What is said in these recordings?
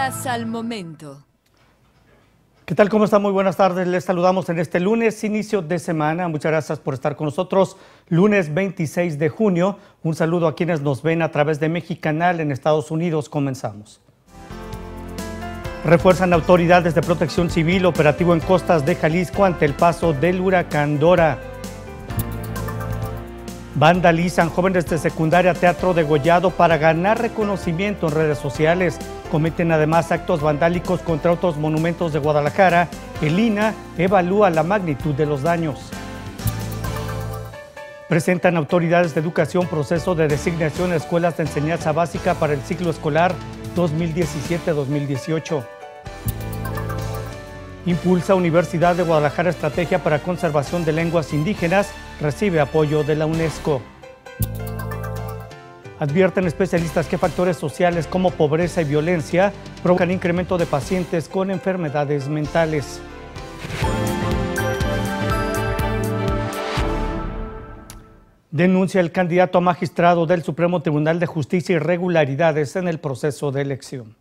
Noticias al momento. ¿Qué tal? ¿Cómo está? Muy buenas tardes. Les saludamos en este lunes, inicio de semana. Muchas gracias por estar con nosotros. Lunes 26 de junio. Un saludo a quienes nos ven a través de Mexicanal en Estados Unidos. Comenzamos. Refuerzan autoridades de protección civil operativo en costas de Jalisco ante el paso del huracán Dora. Vandalizan jóvenes de secundaria Teatro Degollado para ganar reconocimiento en redes sociales. Cometen además actos vandálicos contra otros monumentos de Guadalajara. El INAH evalúa la magnitud de los daños. Presentan autoridades de educación proceso de designación a escuelas de enseñanza básica para el ciclo escolar 2017-2018. Impulsa Universidad de Guadalajara estrategia para conservación de lenguas indígenas. Recibe apoyo de la UNESCO. Advierten especialistas que factores sociales como pobreza y violencia provocan incremento de pacientes con enfermedades mentales. Denuncia el candidato a magistrado del Supremo Tribunal de Justicia irregularidades en el proceso de elección.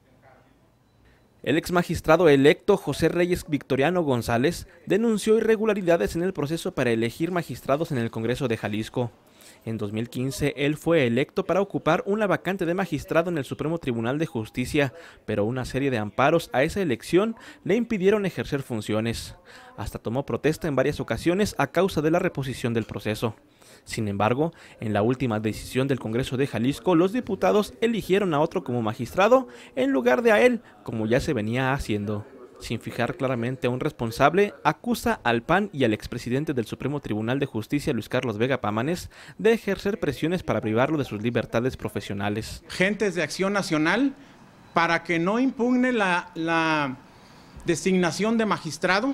El exmagistrado electo José Reyes Victoriano González denunció irregularidades en el proceso para elegir magistrados en el Congreso de Jalisco. En 2015, él fue electo para ocupar una vacante de magistrado en el Supremo Tribunal de Justicia, pero una serie de amparos a esa elección le impidieron ejercer funciones. Hasta tomó protesta en varias ocasiones a causa de la reposición del proceso. Sin embargo, en la última decisión del Congreso de Jalisco, los diputados eligieron a otro como magistrado en lugar de a él, como ya se venía haciendo. Sin fijar claramente a un responsable, acusa al PAN y al expresidente del Supremo Tribunal de Justicia, Luis Carlos Vega Pámanes, de ejercer presiones para privarlo de sus libertades profesionales. Gentes de Acción Nacional para que no impugne la designación de magistrado,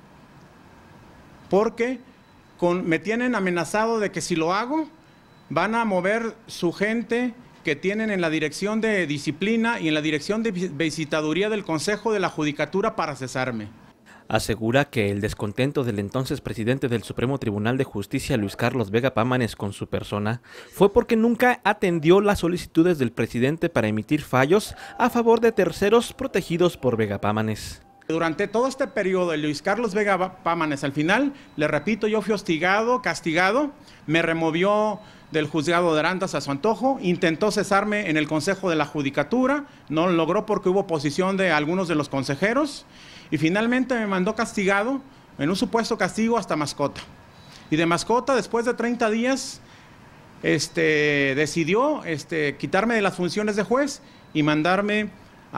porque me tienen amenazado de que si lo hago, van a mover su gente que tienen en la Dirección de Disciplina y en la Dirección de Visitaduría del Consejo de la Judicatura para cesarme. Asegura que el descontento del entonces presidente del Supremo Tribunal de Justicia, Luis Carlos Vega Pámanes, con su persona, fue porque nunca atendió las solicitudes del presidente para emitir fallos a favor de terceros protegidos por Vega Pámanes. Durante todo este periodo, Luis Carlos Vega Pámanes, al final, le repito, yo fui hostigado, castigado, me removió del juzgado de Arandas a su antojo, intentó cesarme en el Consejo de la Judicatura, no lo logró porque hubo oposición de algunos de los consejeros, y finalmente me mandó castigado, en un supuesto castigo, hasta mascota. Y de mascota, después de 30 días, decidió quitarme de las funciones de juez y mandarme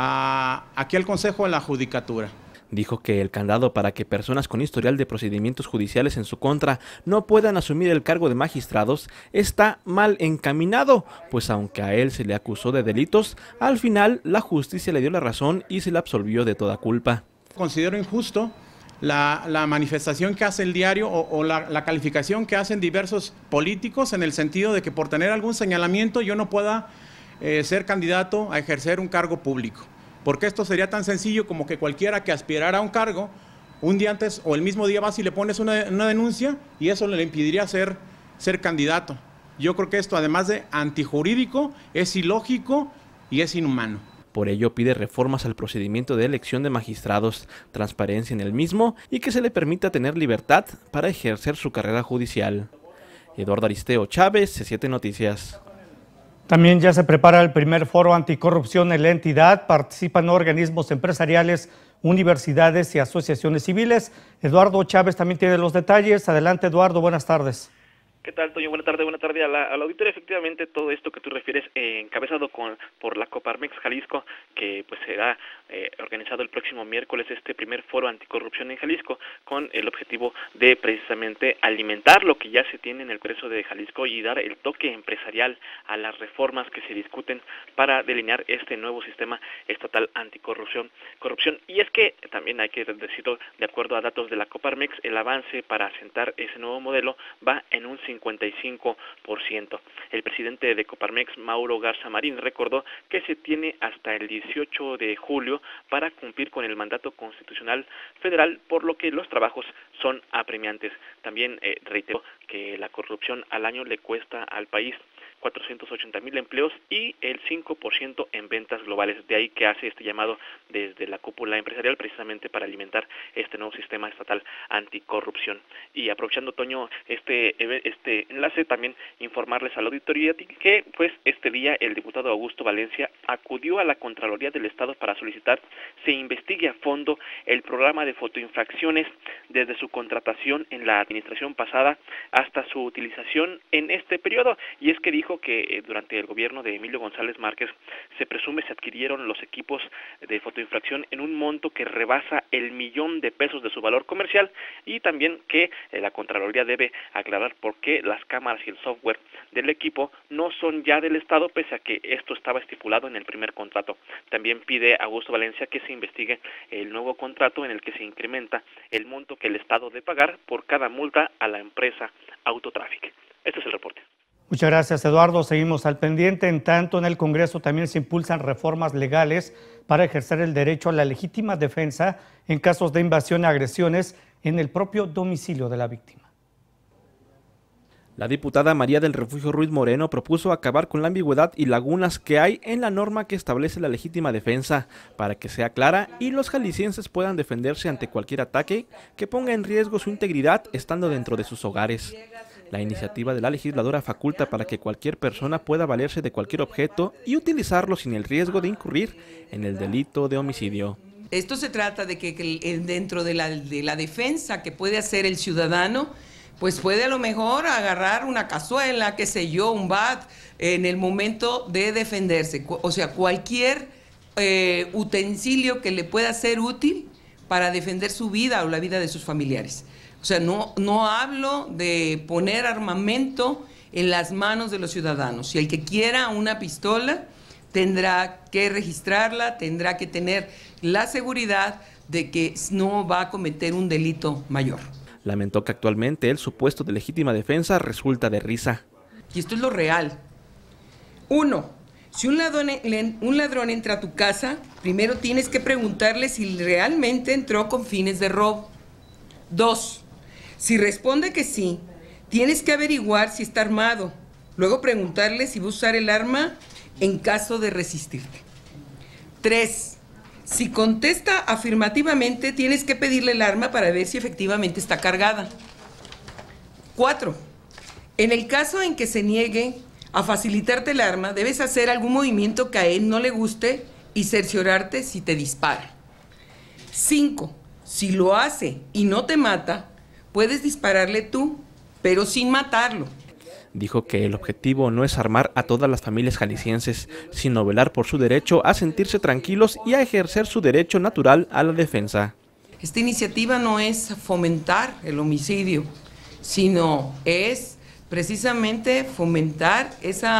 aquí al Consejo de la Judicatura. Dijo que el candado para que personas con historial de procedimientos judiciales en su contra no puedan asumir el cargo de magistrados está mal encaminado, pues aunque a él se le acusó de delitos, al final la justicia le dio la razón y se le absolvió de toda culpa. Considero injusto la manifestación que hace el diario o la calificación que hacen diversos políticos en el sentido de que por tener algún señalamiento yo no pueda ser candidato a ejercer un cargo público. Porque esto sería tan sencillo como que cualquiera que aspirara a un cargo, un día antes o el mismo día vas y le pones una denuncia y eso le impediría ser candidato. Yo creo que esto, además de antijurídico, es ilógico y es inhumano. Por ello pide reformas al procedimiento de elección de magistrados, transparencia en el mismo y que se le permita tener libertad para ejercer su carrera judicial. Eduardo Aristeo Chávez, C7 Noticias. También ya se prepara el primer foro anticorrupción en la entidad. Participan organismos empresariales, universidades y asociaciones civiles. Eduardo Chávez también tiene los detalles. Adelante, Eduardo, buenas tardes. ¿Qué tal, Toño? Buena tarde al auditorio. Efectivamente, todo esto que tú refieres, encabezado por la Coparmex Jalisco, que pues será organizado el próximo miércoles este primer foro anticorrupción en Jalisco, con el objetivo de precisamente alimentar lo que ya se tiene en el Congreso de Jalisco y dar el toque empresarial a las reformas que se discuten para delinear este nuevo sistema estatal anticorrupción. Y es que también hay que decirlo, de acuerdo a datos de la Coparmex, el avance para asentar ese nuevo modelo va en un 55%. El presidente de Coparmex, Mauro Garza Marín, recordó que se tiene hasta el 18 de julio para cumplir con el mandato constitucional federal, por lo que los trabajos son apremiantes. También reiteró que la corrupción al año le cuesta al país 480,000 empleos y el 5% en ventas globales. De ahí que hace este llamado desde la cúpula empresarial precisamente para alimentar este nuevo sistema estatal anticorrupción. Y aprovechando, Toño, este enlace, también informarles a la auditoría que pues este día el diputado Augusto Valencia acudió a la Contraloría del Estado para solicitar se investigue a fondo el programa de fotoinfracciones desde su contratación en la administración pasada hasta su utilización en este periodo. Y es que dijo que durante el gobierno de Emilio González Márquez se presume se adquirieron los equipos de fotoinfracción en un monto que rebasa el $1,000,000 de su valor comercial, y también que la Contraloría debe aclarar por qué las cámaras y el software del equipo no son ya del Estado, pese a que esto estaba estipulado en el primer contrato. También pide a Augusto Valencia que se investigue el nuevo contrato en el que se incrementa el monto que el Estado debe pagar por cada multa a la empresa Autotráfic. Este es el reporte. Muchas gracias, Eduardo. Seguimos al pendiente. En tanto, en el Congreso también se impulsan reformas legales para ejercer el derecho a la legítima defensa en casos de invasión y agresiones en el propio domicilio de la víctima. La diputada María del Refugio Ruiz Moreno propuso acabar con la ambigüedad y lagunas que hay en la norma que establece la legítima defensa para que sea clara y los jaliscienses puedan defenderse ante cualquier ataque que ponga en riesgo su integridad estando dentro de sus hogares. La iniciativa de la legisladora faculta para que cualquier persona pueda valerse de cualquier objeto y utilizarlo sin el riesgo de incurrir en el delito de homicidio. Esto se trata de que dentro de la defensa que puede hacer el ciudadano, pues puede a lo mejor agarrar una cazuela, qué sé yo, un bat, en el momento de defenderse. O sea, cualquier utensilio que le pueda ser útil para defender su vida o la vida de sus familiares. O sea, no hablo de poner armamento en las manos de los ciudadanos. Si el que quiera una pistola tendrá que registrarla, tendrá que tener la seguridad de que no va a cometer un delito mayor. Lamentó que actualmente el supuesto de legítima defensa resulta de risa. Y esto es lo real. 1. Si un ladrón entra a tu casa, primero tienes que preguntarle si realmente entró con fines de robo. 2. Si responde que sí, tienes que averiguar si está armado. Luego preguntarle si va a usar el arma en caso de resistirte. 3. Si contesta afirmativamente, tienes que pedirle el arma para ver si efectivamente está cargada. 4. En el caso en que se niegue a facilitarte el arma, debes hacer algún movimiento que a él no le guste y cerciorarte si te dispara. 5. Si lo hace y no te mata, puedes dispararle tú, pero sin matarlo. Dijo que el objetivo no es armar a todas las familias jaliscienses, sino velar por su derecho a sentirse tranquilos y a ejercer su derecho natural a la defensa. Esta iniciativa no es fomentar el homicidio, sino es precisamente fomentar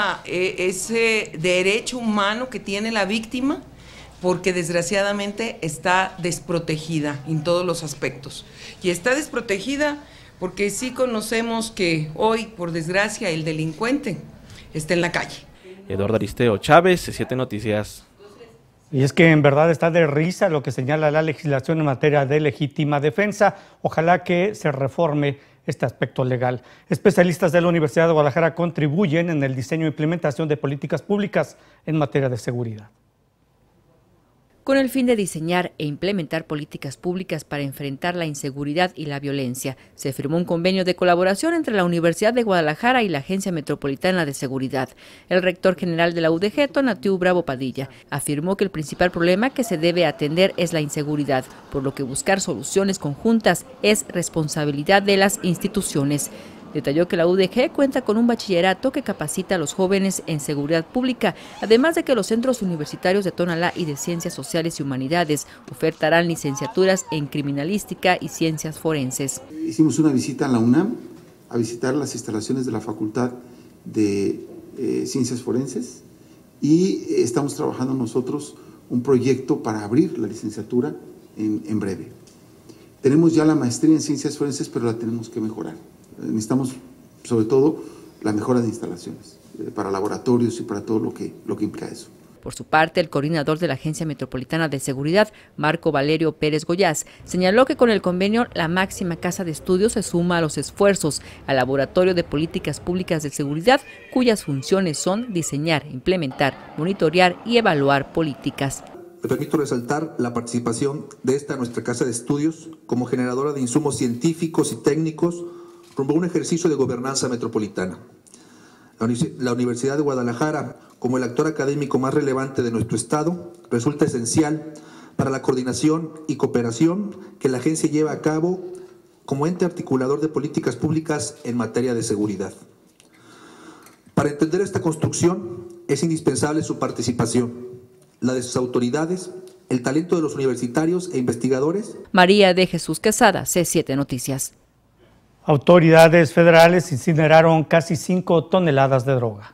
ese derecho humano que tiene la víctima, porque desgraciadamente está desprotegida en todos los aspectos. Y está desprotegida porque sí conocemos que hoy, por desgracia, el delincuente está en la calle. Eduardo Aristeo Chávez, C7 Noticias. Y es que en verdad está de risa lo que señala la legislación en materia de legítima defensa. Ojalá que se reforme este aspecto legal. Especialistas de la Universidad de Guadalajara contribuyen en el diseño e implementación de políticas públicas en materia de seguridad. Con el fin de diseñar e implementar políticas públicas para enfrentar la inseguridad y la violencia, se firmó un convenio de colaboración entre la Universidad de Guadalajara y la Agencia Metropolitana de Seguridad. El rector general de la UDG, Tonatiuh Bravo Padilla, afirmó que el principal problema que se debe atender es la inseguridad, por lo que buscar soluciones conjuntas es responsabilidad de las instituciones. Detalló que la UDG cuenta con un bachillerato que capacita a los jóvenes en seguridad pública, además de que los centros universitarios de Tonalá y de Ciencias Sociales y Humanidades ofertarán licenciaturas en criminalística y ciencias forenses. Hicimos una visita a la UNAM, a visitar las instalaciones de la Facultad de Ciencias Forenses, y estamos trabajando nosotros un proyecto para abrir la licenciatura en breve. Tenemos ya la maestría en Ciencias Forenses, pero la tenemos que mejorar. Necesitamos, sobre todo, la mejora de instalaciones para laboratorios y para todo lo que implica eso. Por su parte, el coordinador de la Agencia Metropolitana de Seguridad, Marco Valerio Pérez Goyás, señaló que con el convenio la máxima casa de estudios se suma a los esfuerzos al Laboratorio de Políticas Públicas de Seguridad, cuyas funciones son diseñar, implementar, monitorear y evaluar políticas. Me permito resaltar la participación de esta nuestra casa de estudios como generadora de insumos científicos y técnicos rumbo a un ejercicio de gobernanza metropolitana. La Universidad de Guadalajara, como el actor académico más relevante de nuestro estado, resulta esencial para la coordinación y cooperación que la agencia lleva a cabo como ente articulador de políticas públicas en materia de seguridad. Para entender esta construcción es indispensable su participación, la de sus autoridades, el talento de los universitarios e investigadores. María de Jesús Quesada, C7 Noticias. Autoridades federales incineraron casi 5 toneladas de droga.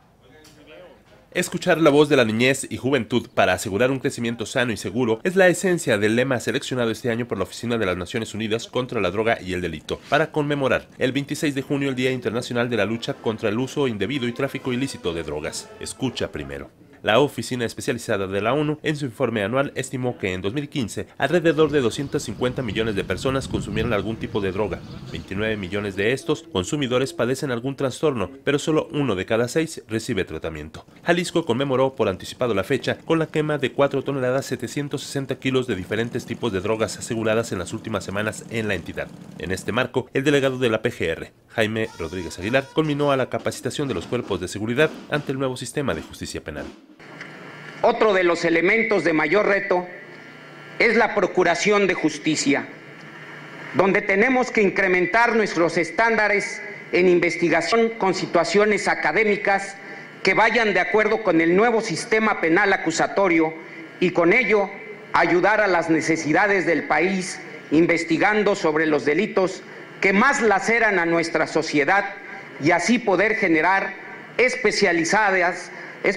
Escuchar la voz de la niñez y juventud para asegurar un crecimiento sano y seguro es la esencia del lema seleccionado este año por la Oficina de las Naciones Unidas contra la Droga y el Delito, para conmemorar el 26 de junio el Día Internacional de la Lucha contra el Uso Indebido y Tráfico Ilícito de Drogas. Escucha primero. La Oficina Especializada de la ONU, en su informe anual, estimó que en 2015 alrededor de 250 millones de personas consumieron algún tipo de droga. 29 millones de estos consumidores padecen algún trastorno, pero solo 1 de cada 6 recibe tratamiento. Jalisco conmemoró por anticipado la fecha con la quema de 4 toneladas 760 kilos de diferentes tipos de drogas aseguradas en las últimas semanas en la entidad. En este marco, el delegado de la PGR, Jaime Rodríguez Aguilar, culminó a la capacitación de los cuerpos de seguridad ante el nuevo sistema de justicia penal. Otro de los elementos de mayor reto es la procuración de justicia, donde tenemos que incrementar nuestros estándares en investigación con situaciones académicas que vayan de acuerdo con el nuevo sistema penal acusatorio y con ello ayudar a las necesidades del país investigando sobre los delitos que más laceran a nuestra sociedad y así poder generar especialidades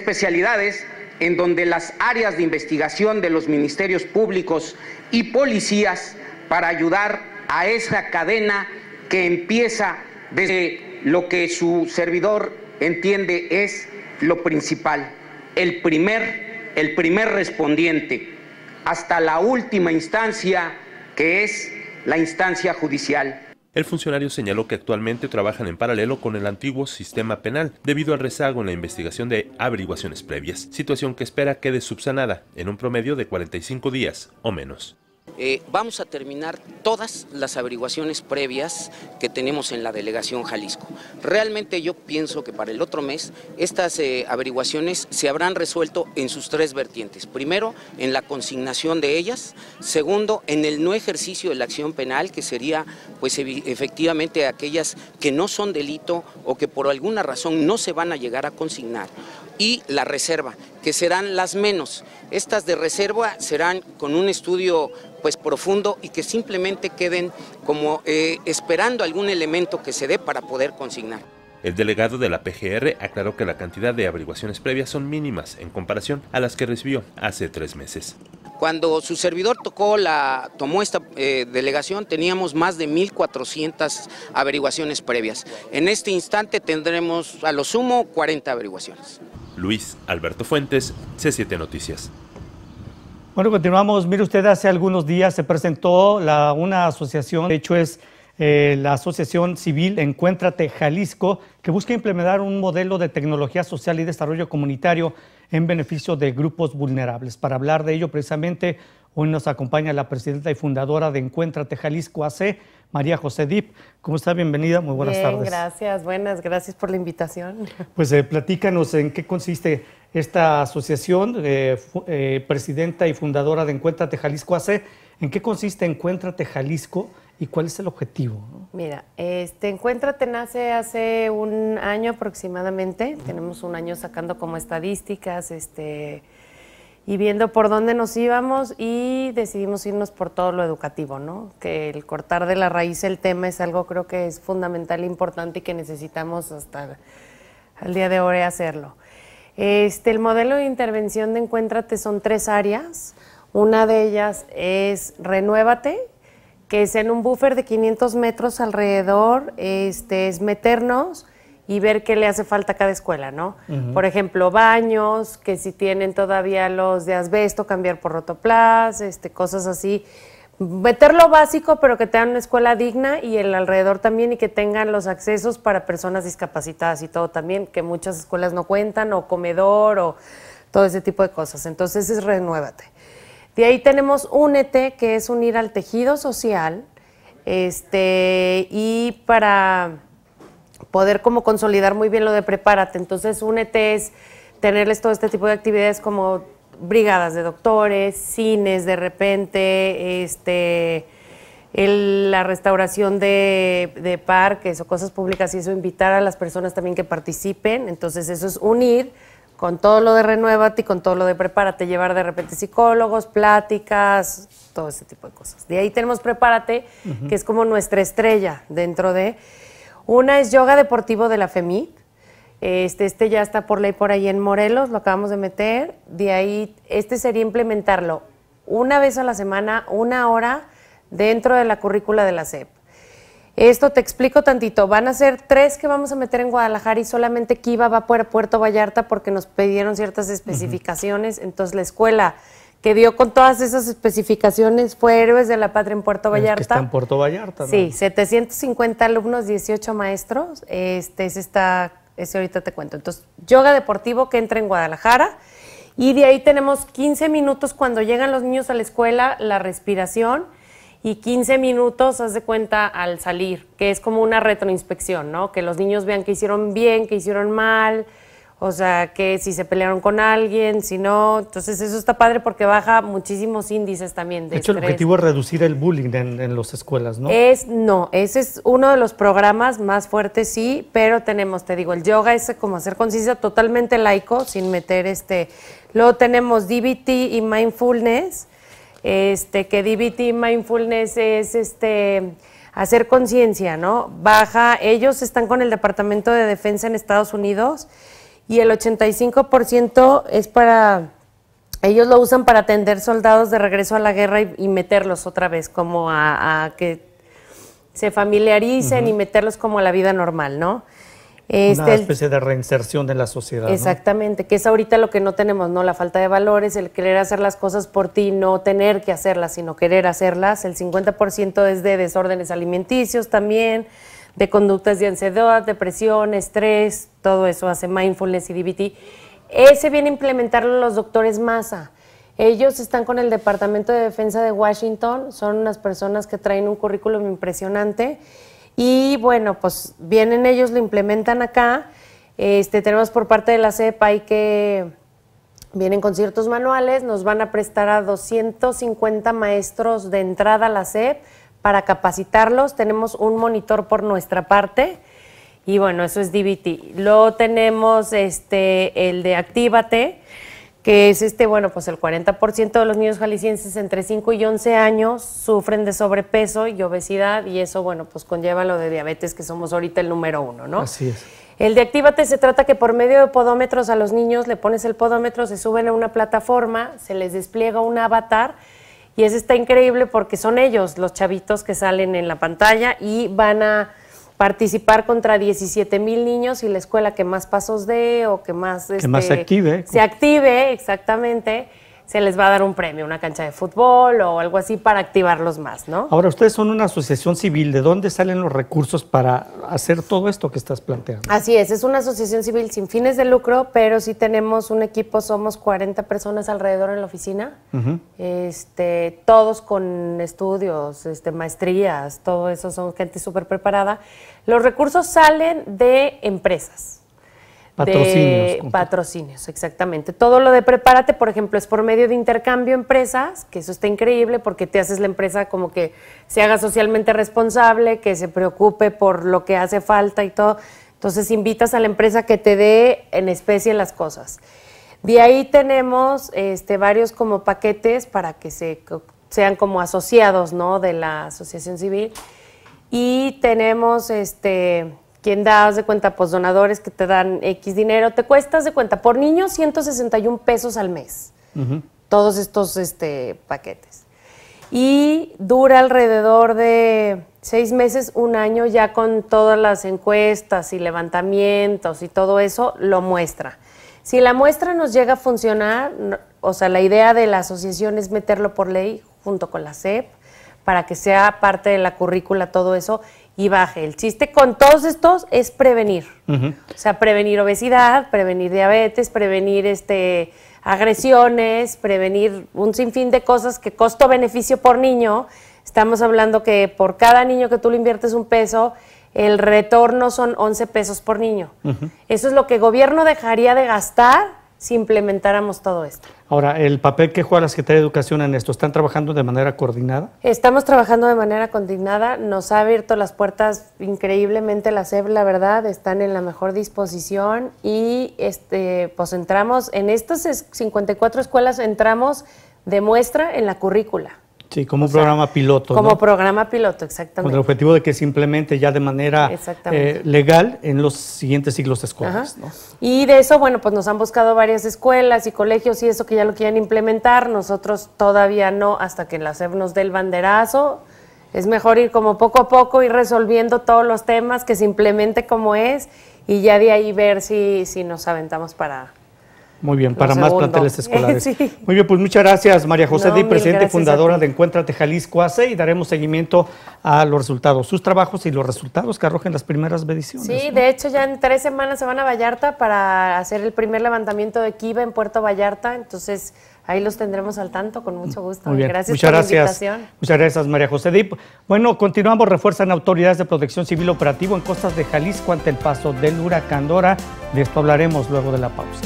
en donde las áreas de investigación de los ministerios públicos y policías para ayudar a esa cadena que empieza desde lo que su servidor entiende es lo principal, el primer respondiente, hasta la última instancia que es la instancia judicial. El funcionario señaló que actualmente trabajan en paralelo con el antiguo sistema penal debido al rezago en la investigación de averiguaciones previas, situación que espera quede subsanada en un promedio de 45 días o menos. Vamos a terminar todas las averiguaciones previas que tenemos en la Delegación Jalisco. Realmente yo pienso que para el otro mes estas averiguaciones se habrán resuelto en sus 3 vertientes. Primero, en la consignación de ellas. Segundo, en el no ejercicio de la acción penal, que sería pues efectivamente aquellas que no son delito o que por alguna razón no se van a llegar a consignar. Y la reserva, que serán las menos. Estas de reserva serán con un estudio pues profundo y que simplemente queden como esperando algún elemento que se dé para poder consignar. El delegado de la PGR aclaró que la cantidad de averiguaciones previas son mínimas en comparación a las que recibió hace 3 meses. Cuando su servidor tomó esta delegación, teníamos más de 1,400 averiguaciones previas. En este instante tendremos a lo sumo 40 averiguaciones. Luis Alberto Fuentes, C7 Noticias. Bueno, continuamos. Mire usted, hace algunos días se presentó una asociación, de hecho es la Asociación Civil Encuéntrate Jalisco, que busca implementar un modelo de tecnología social y desarrollo comunitario en beneficio de grupos vulnerables. Para hablar de ello, precisamente, hoy nos acompaña la presidenta y fundadora de Encuéntrate Jalisco AC, María José Dip. ¿Cómo está? Bienvenida, muy buenas tardes. Gracias, gracias por la invitación. Pues platícanos en qué consiste esta asociación, presidenta y fundadora de Encuéntrate Jalisco AC. ¿En qué consiste Encuéntrate Jalisco y cuál es el objetivo? Mira, Encuéntrate nace hace un año aproximadamente. Tenemos un año sacando como estadísticas, y viendo por dónde nos íbamos, y decidimos irnos por todo lo educativo, ¿no? Que el cortar de la raíz el tema es algo, creo que es fundamental e importante y que necesitamos hasta al día de hoy hacerlo. El modelo de intervención de Encuéntrate son 3 áreas. Una de ellas es Renuévate, que es en un buffer de 500 metros alrededor, es meternos y ver qué le hace falta a cada escuela, ¿no? Por ejemplo, baños, que si tienen todavía los de asbesto, cambiar por rotoplas, cosas así. Meter lo básico, pero que tengan una escuela digna y el alrededor también, y que tengan los accesos para personas discapacitadas y todo también, que muchas escuelas no cuentan, o comedor, o todo ese tipo de cosas. Entonces es Renuévate. De ahí tenemos Únete, que es unir al tejido social, y para poder como consolidar muy bien lo de Prepárate. Entonces, Únete es tenerles todo este tipo de actividades como brigadas de doctores, cines de repente, la restauración de parques o cosas públicas, y eso, invitar a las personas también que participen. Entonces, eso es unir con todo lo de Renuévate y con todo lo de Prepárate, llevar de repente psicólogos, pláticas, todo ese tipo de cosas. De ahí tenemos Prepárate, que es como nuestra estrella dentro de... Una es yoga deportivo de la FEMIT. Ya está por ley por ahí en Morelos, lo acabamos de meter. De ahí, sería implementarlo una vez a la semana, 1 hora, dentro de la currícula de la SEP. Esto te explico tantito. Van a ser 3 que vamos a meter en Guadalajara, y solamente Kiva va por Puerto Vallarta porque nos pidieron ciertas especificaciones. Entonces, la escuela que dio con todas esas especificaciones fue Héroes de la Patria en Puerto Vallarta. Que está en Puerto Vallarta, ¿no? Sí, 750 alumnos, 18 maestros. Ese ahorita te cuento. Entonces, yoga deportivo que entra en Guadalajara. Y de ahí tenemos 15 minutos cuando llegan los niños a la escuela, la respiración, y 15 minutos, haz de cuenta, al salir, que es como una retroinspección, ¿no? Que los niños vean que hicieron bien, que hicieron mal, o sea, que si se pelearon con alguien, si no. Entonces, eso está padre porque baja muchísimos índices también de hecho, estrés. el objetivo es reducir el bullying en las escuelas, ¿no? Ese es uno de los programas más fuertes, sí, pero tenemos, te digo, el yoga es como hacer conciencia totalmente laico, sin meter Luego tenemos DBT y Mindfulness, que DBT y Mindfulness es hacer conciencia, ¿no? Ellos están con el Departamento de Defensa en Estados Unidos, y el 85% es ellos lo usan para atender soldados de regreso a la guerra y meterlos otra vez, como a que se familiaricen y meterlos como a la vida normal, ¿no? Una especie de reinserción de la sociedad. Exactamente, ¿no? Que es ahorita lo que no tenemos, ¿no? La falta de valores, el querer hacer las cosas por ti, no tener que hacerlas, sino querer hacerlas. El 50% es de desórdenes alimenticios también, de conductas de ansiedad, depresión, estrés, todo eso hace Mindfulness y DBT. Ese viene a implementarlo los doctores Maza. Ellos están con el Departamento de Defensa de Washington, son unas personas que traen un currículum impresionante, y bueno, pues vienen ellos, lo implementan acá. Tenemos por parte de la SEP, vienen con ciertos manuales, nos van a prestar a 250 maestros de entrada a la SEP para capacitarlos. Tenemos un monitor por nuestra parte, y bueno, eso es DBT. Luego tenemos el de Actívate, que es pues el 40% de los niños jaliscienses entre 5 y 11 años sufren de sobrepeso y obesidad, y eso, pues conlleva lo de diabetes, que somos ahorita el número 1, ¿no? Así es. El de Actívate se trata que por medio de podómetros a los niños, le pones el podómetro, se suben a una plataforma, se les despliega un avatar, y eso está increíble porque son ellos, los chavitos que salen en la pantalla, y van a participar contra 17,000 niños, y la escuela que más pasos dé o que más se active. Se active, exactamente, se les va a dar un premio, una cancha de fútbol o algo así para activarlos más, ¿no? Ahora, ustedes son una asociación civil. ¿De dónde salen los recursos para hacer todo esto que estás planteando? Así es una asociación civil sin fines de lucro, pero sí tenemos un equipo, somos 40 personas alrededor en la oficina, todos con estudios, maestrías, todo eso, son gente súper preparada. Los recursos salen de empresas. Patrocinios, exactamente. Todo lo de Prepárate, por ejemplo, es por medio de intercambio empresas, que eso está increíble porque te haces la empresa como que se haga socialmente responsable, que se preocupe por lo que hace falta y todo. Entonces invitas a la empresa que te dé en especie las cosas. De ahí tenemos varios como paquetes para que sean como asociados, ¿no?, de la asociación civil. Y tenemos quien da, haz de cuenta, pues donadores que te dan X dinero. Te cuesta, haz de cuenta, por niño 161 pesos al mes. Todos estos paquetes. y dura alrededor de 6 meses, 1 año, ya con todas las encuestas y levantamientos y todo eso lo muestra. Si la muestra nos llega a funcionar, o sea, la idea de la asociación es meterlo por ley junto con la SEP para que sea parte de la currícula todo eso y baje. El chiste con todos estos es prevenir. O sea, prevenir obesidad, prevenir diabetes, prevenir agresiones, prevenir un sinfín de cosas que costo-beneficio por niño. Estamos hablando que por cada niño que tú le inviertes un peso, el retorno son 11 pesos por niño. Eso es lo que el gobierno dejaría de gastar si implementáramos todo esto. Ahora, el papel que juega la Secretaría de Educación en esto, ¿están trabajando de manera coordinada? Estamos trabajando de manera coordinada, nos ha abierto las puertas increíblemente la SEP, la verdad, están en la mejor disposición y pues entramos, en estas 54 escuelas entramos de muestra en la currícula. Sí, como un programa piloto. Como ¿no? programa piloto, exactamente. Con el objetivo de que se implemente ya de manera legal en los siguientes ciclos escolares. ¿No? Y de eso, bueno, pues nos han buscado varias escuelas y colegios y eso que ya lo quieren implementar. Nosotros todavía no, hasta que la SEP nos dé el banderazo. Es mejor ir como poco a poco, ir resolviendo todos los temas, que se implemente como es y ya de ahí ver si nos aventamos para... Muy bien, para más planteles escolares. Sí. Muy bien, pues muchas gracias, María José Dip, presidente fundadora de Encuéntrate Jalisco AC, y daremos seguimiento a los resultados, sus trabajos y los resultados que arrojen las primeras mediciones. Sí, ¿no? de hecho ya en 3 semanas se van a Vallarta para hacer el primer levantamiento de Kiva en Puerto Vallarta, entonces ahí los tendremos al tanto, con mucho gusto. Muy bien. Gracias Muchas por la gracias. invitación. Muchas gracias, María José Dip. Bueno, continuamos, refuerzan autoridades de protección civil operativo en costas de Jalisco ante el paso del huracán Dora. De esto hablaremos luego de la pausa.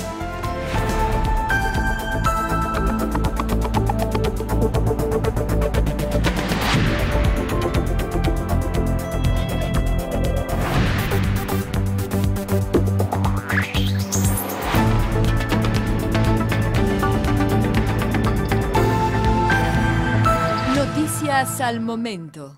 Al momento.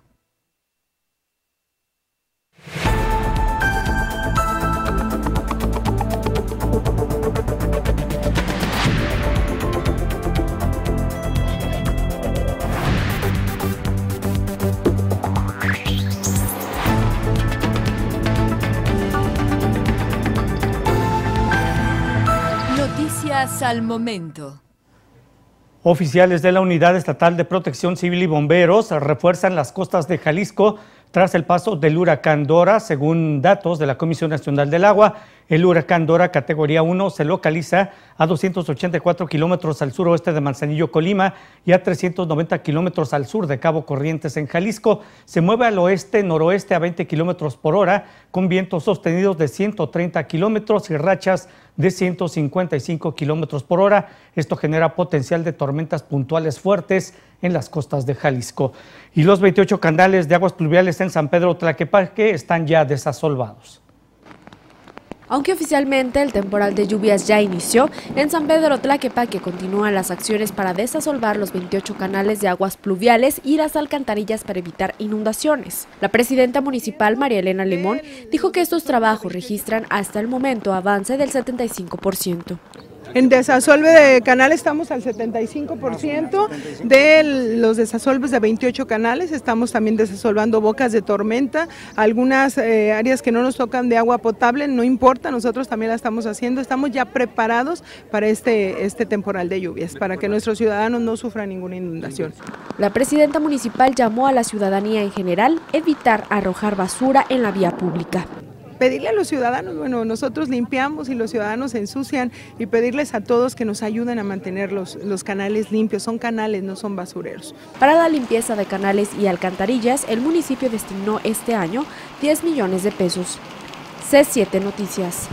Noticias al momento. Oficiales de la Unidad Estatal de Protección Civil y Bomberos refuerzan las costas de Jalisco tras el paso del huracán Dora. Según datos de la Comisión Nacional del Agua, el huracán Dora categoría 1 se localiza a 284 kilómetros al suroeste de Manzanillo, Colima, y a 390 kilómetros al sur de Cabo Corrientes, en Jalisco. Se mueve al oeste-noroeste a 20 kilómetros por hora, con vientos sostenidos de 130 kilómetros y rachas de 155 kilómetros por hora. Esto genera potencial de tormentas puntuales fuertes en las costas de Jalisco. Y los 28 canales de aguas pluviales en San Pedro Tlaquepaque están ya desasolvados. Aunque oficialmente el temporal de lluvias ya inició, en San Pedro Tlaquepaque continúan las acciones para desasolvar los 28 canales de aguas pluviales y las alcantarillas para evitar inundaciones. La presidenta municipal, María Elena Limón, dijo que estos trabajos registran hasta el momento avance del 75%. En desasolve de canales estamos al 75% de los desasolves de 28 canales, estamos también desasolvando bocas de tormenta, algunas áreas que no nos tocan de agua potable, no importa, nosotros también la estamos haciendo, estamos ya preparados para este temporal de lluvias, para que nuestros ciudadanos no sufran ninguna inundación. La presidenta municipal llamó a la ciudadanía en general evitar arrojar basura en la vía pública. Pedirle a los ciudadanos, bueno, nosotros limpiamos y los ciudadanos se ensucian, y pedirles a todos que nos ayuden a mantener los canales limpios, son canales, no son basureros. Para la limpieza de canales y alcantarillas, el municipio destinó este año 10 millones de pesos. C7 Noticias.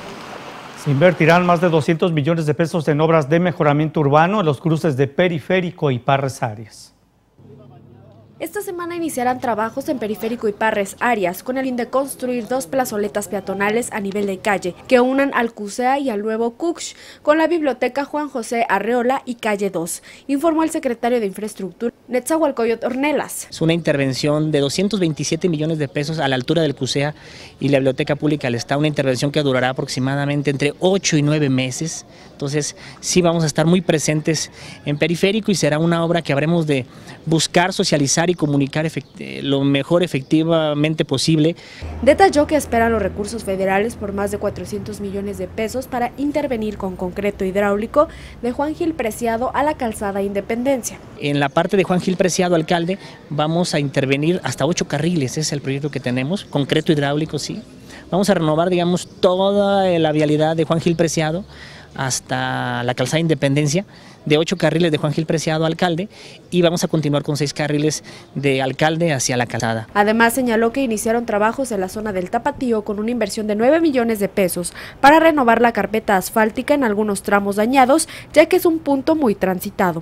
Se invertirán más de 200 millones de pesos en obras de mejoramiento urbano en los cruces de Periférico y Parres Arias. Esta semana iniciarán trabajos en Periférico y Parres Arias con el fin de construir 2 plazoletas peatonales a nivel de calle que unan al CUSEA y al nuevo CUCH con la biblioteca Juan José Arreola y calle 2, informó el secretario de Infraestructura Netzahualcóyotl Ornelas. Es una intervención de 227 millones de pesos a la altura del CUSEA y la Biblioteca Pública del Estado, una intervención que durará aproximadamente entre 8 y 9 meses. Entonces sí vamos a estar muy presentes en Periférico y será una obra que habremos de buscar, socializar y comunicar lo mejor efectivamente posible. Detalló que esperan los recursos federales por más de 400 millones de pesos para intervenir con concreto hidráulico de Juan Gil Preciado a la calzada Independencia. En la parte de Juan Gil Preciado, alcalde, vamos a intervenir hasta 8 carriles, ese es el proyecto que tenemos, concreto hidráulico, sí. Vamos a renovar, digamos, toda la vialidad de Juan Gil Preciado hasta la calzada Independencia, de 8 carriles de Juan Gil Preciado alcalde, y vamos a continuar con 6 carriles de alcalde hacia la calzada. Además señaló que iniciaron trabajos en la zona del Tapatío con una inversión de 9 millones de pesos para renovar la carpeta asfáltica en algunos tramos dañados, ya que es un punto muy transitado.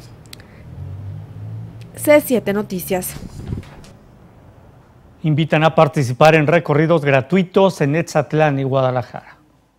C7 Noticias. Invitan a participar en recorridos gratuitos en Etzatlán y Guadalajara.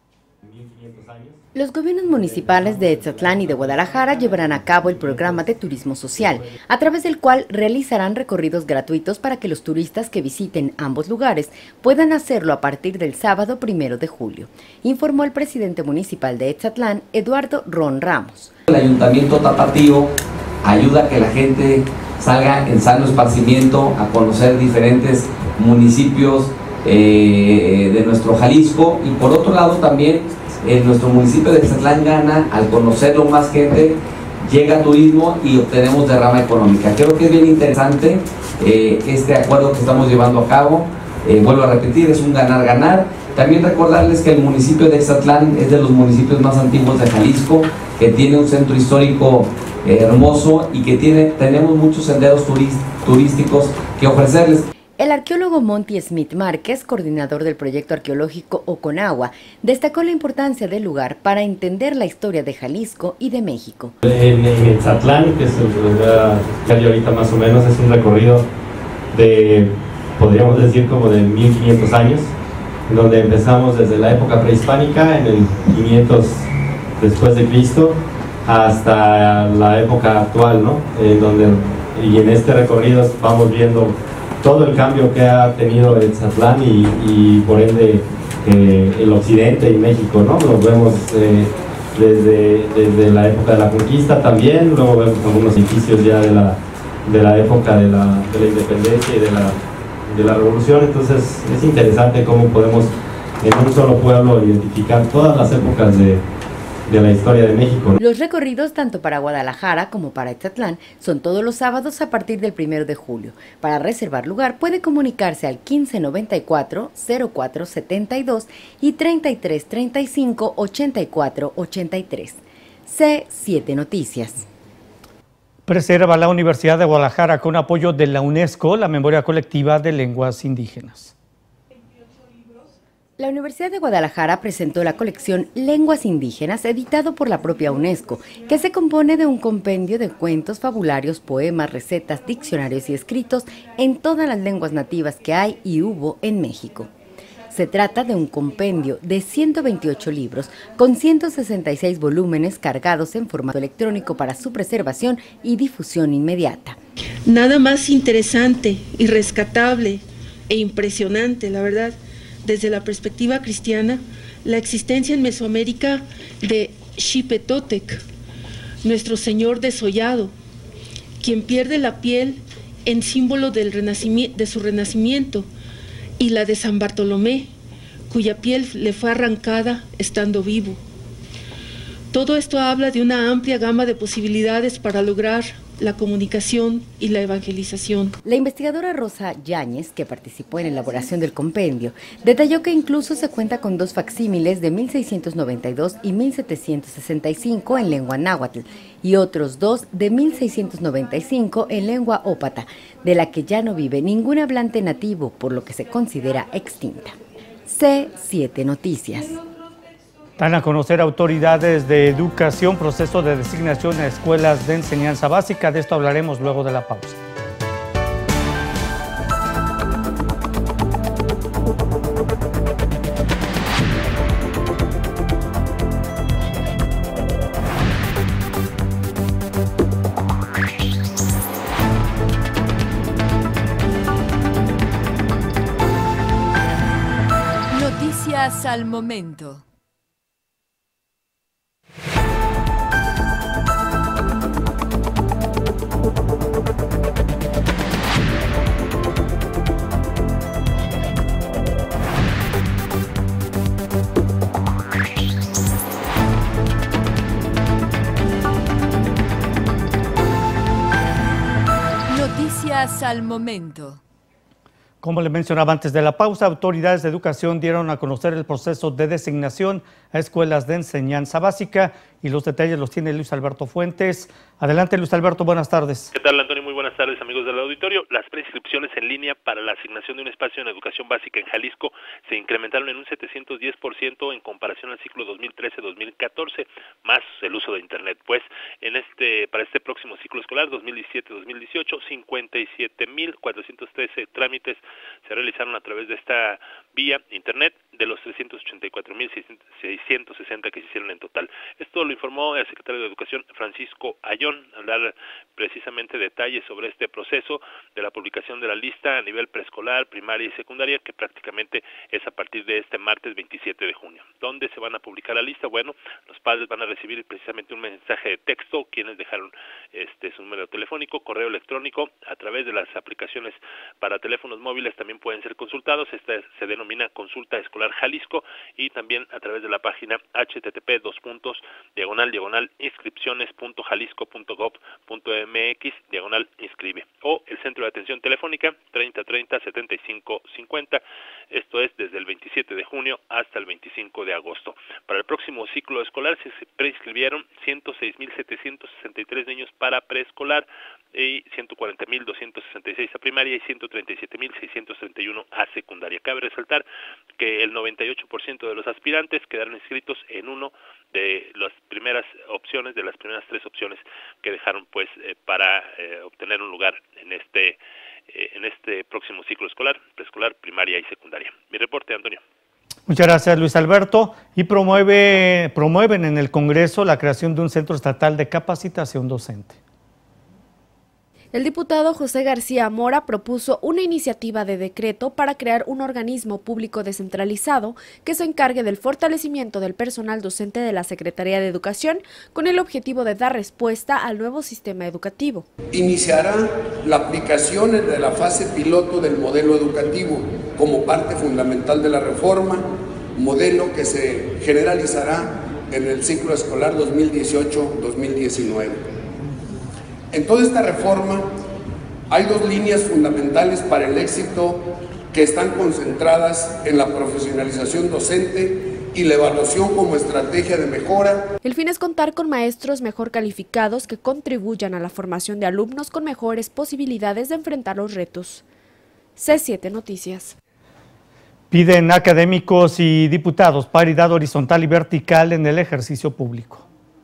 Los gobiernos municipales de Etzatlán y de Guadalajara llevarán a cabo el programa de turismo social, a través del cual realizarán recorridos gratuitos para que los turistas que visiten ambos lugares puedan hacerlo a partir del sábado 1 de julio, informó el presidente municipal de Etzatlán, Eduardo Ron Ramos. El Ayuntamiento Tapatío ayuda a que la gente salga en sano esparcimiento a conocer diferentes municipios de nuestro Jalisco, y por otro lado también en nuestro municipio de Etzatlán gana al conocerlo más gente, llega turismo y obtenemos derrama económica. Creo que es bien interesante este acuerdo que estamos llevando a cabo. Vuelvo a repetir, es un ganar-ganar. También recordarles que el municipio de Etzatlán es de los municipios más antiguos de Jalisco, que tiene un centro histórico hermoso y que tenemos muchos senderos turísticos que ofrecerles. El arqueólogo Monty Smith Márquez, coordinador del proyecto arqueológico Oconagua, destacó la importancia del lugar para entender la historia de Jalisco y de México. En Etzatlán, que es el ahorita más o menos, es un recorrido de, podríamos decir, como de 1500 años, donde empezamos desde la época prehispánica, en el 500 después de Cristo, hasta la época actual, ¿no? Y en este recorrido vamos viendo todo el cambio que ha tenido Etzatlán y por ende el occidente y México, ¿no? Lo vemos desde la época de la conquista también, luego vemos algunos edificios ya de la época de la independencia y de la revolución. Entonces es interesante cómo podemos en un solo pueblo identificar todas las épocas de la historia de México. Los recorridos tanto para Guadalajara como para Etzatlán son todos los sábados a partir del 1 de julio. Para reservar lugar puede comunicarse al 1594-0472 y 3335-8483. C7 Noticias. Preserva la Universidad de Guadalajara con apoyo de la UNESCO la memoria colectiva de lenguas indígenas. La Universidad de Guadalajara presentó la colección Lenguas Indígenas, editado por la propia UNESCO, que se compone de un compendio de cuentos, fabularios, poemas, recetas, diccionarios y escritos en todas las lenguas nativas que hay y hubo en México. Se trata de un compendio de 128 libros con 166 volúmenes cargados en formato electrónico para su preservación y difusión inmediata. Nada más interesante y rescatable e impresionante, la verdad, desde la perspectiva cristiana, la existencia en Mesoamérica de Xipetotec, nuestro señor desollado, quien pierde la piel en símbolo de su renacimiento, y la de San Bartolomé, cuya piel le fue arrancada estando vivo. Todo esto habla de una amplia gama de posibilidades para lograr la comunicación y la evangelización. La investigadora Rosa Yáñez, que participó en la elaboración del compendio, detalló que incluso se cuenta con 2 facsímiles de 1692 y 1765 en lengua náhuatl y otros 2 de 1695 en lengua ópata, de la que ya no vive ningún hablante nativo, por lo que se considera extinta. C7 Noticias. Dan a conocer autoridades de educación proceso de designación a escuelas de enseñanza básica. De esto hablaremos luego de la pausa. al momento. Noticias al momento. Como le mencionaba antes de la pausa, autoridades de educación dieron a conocer el proceso de designación a escuelas de enseñanza básica y los detalles los tiene Luis Alberto Fuentes. Adelante, Luis Alberto, buenas tardes. ¿Qué tal, Antonio? Muy buenas tardes, amigos del auditorio. Las preinscripciones en línea para la asignación de un espacio en educación básica en Jalisco se incrementaron en un 710% en comparación al ciclo 2013-2014, más el uso de Internet. Pues para este próximo ciclo escolar 2017-2018, 57.413 trámites se realizaron a través de esta vía Internet, de los 384.660 que se hicieron en total. Esto lo informó el secretario de Educación, Francisco Ayón, al dar precisamente detalles sobre este proceso de la publicación de la lista a nivel preescolar, primaria y secundaria, que prácticamente es a partir de este martes 27 de junio. ¿Dónde se van a publicar la lista? Bueno, los padres van a recibir precisamente un mensaje de texto, quienes dejaron su número telefónico, correo electrónico, a través de las aplicaciones para teléfonos móviles también pueden ser consultados. Esta se denomina Consulta Escolar Jalisco, y también a través de la página http://inscripciones.jalisco.gov.mx/inscribe, o el centro de atención telefónica 3030-7550. Esto es desde el 27 de junio hasta el 25 de agosto. Para el próximo ciclo escolar se preinscribieron 106.763 niños para preescolar y 140.266 a primaria y 137.631 a secundaria. Cabe resaltar que el 98% de los aspirantes quedaron inscritos en uno de las primeras opciones, de las primeras 3 opciones que dejaron para obtener un lugar en este próximo ciclo escolar, preescolar, primaria y secundaria. Mi reporte, Antonio. Muchas gracias, Luis Alberto. Y promueven en el Congreso la creación de un centro estatal de capacitación docente. El diputado José García Mora propuso una iniciativa de decreto para crear un organismo público descentralizado que se encargue del fortalecimiento del personal docente de la Secretaría de Educación con el objetivo de dar respuesta al nuevo sistema educativo. Iniciará la aplicación de la fase piloto del modelo educativo como parte fundamental de la reforma, modelo que se generalizará en el ciclo escolar 2018-2019. En toda esta reforma hay 2 líneas fundamentales para el éxito que están concentradas en la profesionalización docente y la evaluación como estrategia de mejora. El fin es contar con maestros mejor calificados que contribuyan a la formación de alumnos con mejores posibilidades de enfrentar los retos. C7 Noticias. Piden académicos y diputados paridad horizontal y vertical en el ejercicio público.